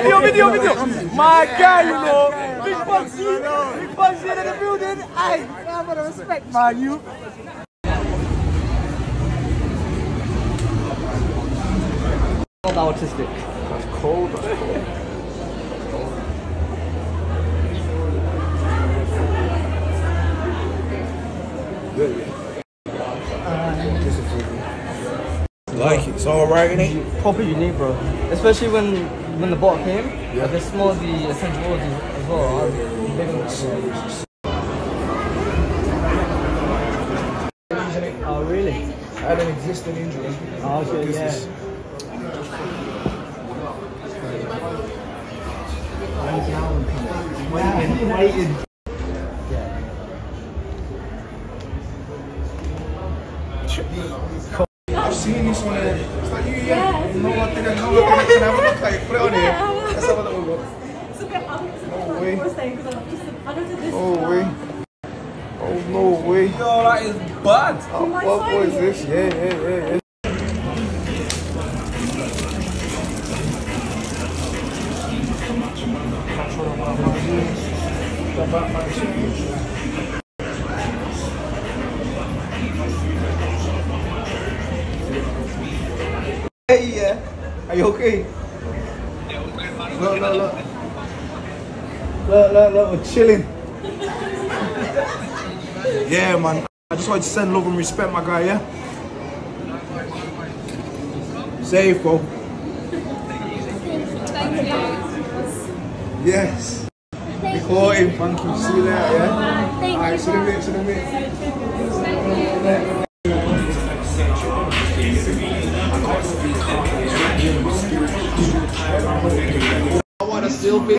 video. My guy, you know. Big Bugzy in the building. Aye, I'm gonna respect, man, you. Cold autistic. That's cold. Like it, it's alright, innit? Proper unique, bro. Especially when the bot came, I can smell the essential oils as well. Oh, really? I had an existing injury. Oh, okay, yeah. Waiting. I've seen this one there. It's like, yeah. No one thing, can have a look at it. Put it on here. Let's have a little look. No way. No way. Oh, no way. Yo, that is bad. What is this? Yeah. Hey, yeah. Are you okay? Look, we're chilling. Yeah, man. I just wanted to send love and respect, my guy, yeah? Safe, bro. Thank you. Yes. Recording. Thank you. See you later, yeah? Thank you. Alright, see you in a bit. I want to still be